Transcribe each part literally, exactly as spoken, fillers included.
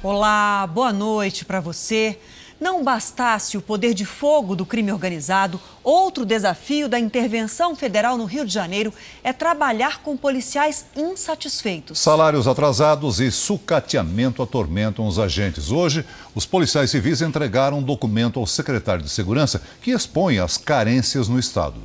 Olá, boa noite para você. Não bastasse o poder de fogo do crime organizado, outro desafio da intervenção federal no Rio de Janeiro é trabalhar com policiais insatisfeitos. Salários atrasados e sucateamento atormentam os agentes. Hoje, os policiais civis entregaram um documento ao secretário de Segurança que expõe as carências no estado.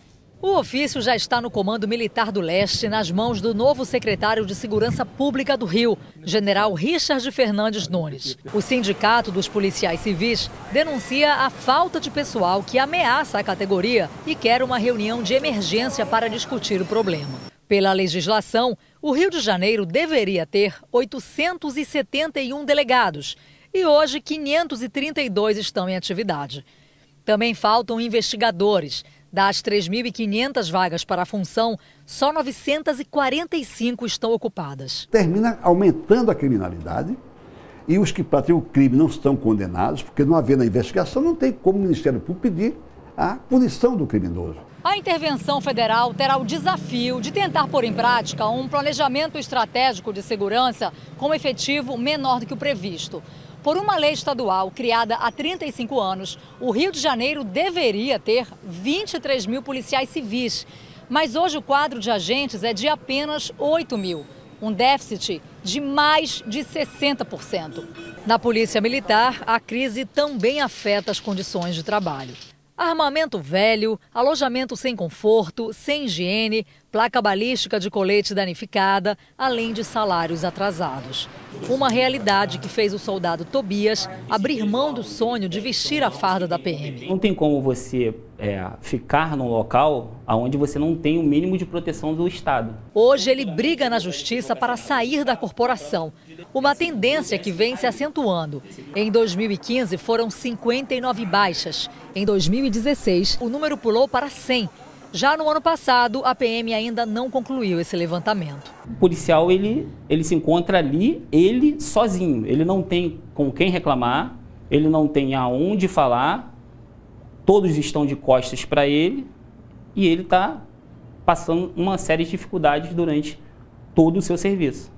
O ofício já está no Comando Militar do Leste, nas mãos do novo secretário de Segurança Pública do Rio, general Richard Fernandes Nunes. O Sindicato dos Policiais Civis denuncia a falta de pessoal que ameaça a categoria e quer uma reunião de emergência para discutir o problema. Pela legislação, o Rio de Janeiro deveria ter oitocentos e setenta e um delegados e hoje quinhentos e trinta e dois estão em atividade. Também faltam investigadores. Das três mil e quinhentas vagas para a função, só novecentas e quarenta e cinco estão ocupadas. Termina aumentando a criminalidade e os que praticam o crime não estão condenados, porque não havendo a investigação, não tem como o Ministério Público pedir a punição do criminoso. A intervenção federal terá o desafio de tentar pôr em prática um planejamento estratégico de segurança com efetivo menor do que o previsto. Por uma lei estadual criada há trinta e cinco anos, o Rio de Janeiro deveria ter vinte e três mil policiais civis. Mas hoje o quadro de agentes é de apenas oito mil, um déficit de mais de sessenta por cento. Na Polícia Militar, a crise também afeta as condições de trabalho. Armamento velho, alojamento sem conforto, sem higiene, placa balística de colete danificada, além de salários atrasados. Uma realidade que fez o soldado Tobias abrir mão do sonho de vestir a farda da P M. Não tem como você é, ficar num local onde você não tem o mínimo de proteção do Estado. Hoje ele briga na justiça para sair da corporação. Uma tendência que vem se acentuando. Em dois mil e quinze foram cinquenta e nove baixas. Em dois mil e dezesseis o número pulou para cem. Já no ano passado, a P M ainda não concluiu esse levantamento. O policial, ele, ele se encontra ali, ele sozinho. Ele não tem com quem reclamar, ele não tem aonde falar, todos estão de costas para ele e ele está passando uma série de dificuldades durante todo o seu serviço.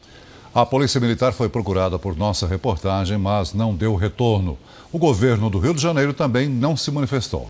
A Polícia Militar foi procurada por nossa reportagem, mas não deu retorno. O governo do Rio de Janeiro também não se manifestou.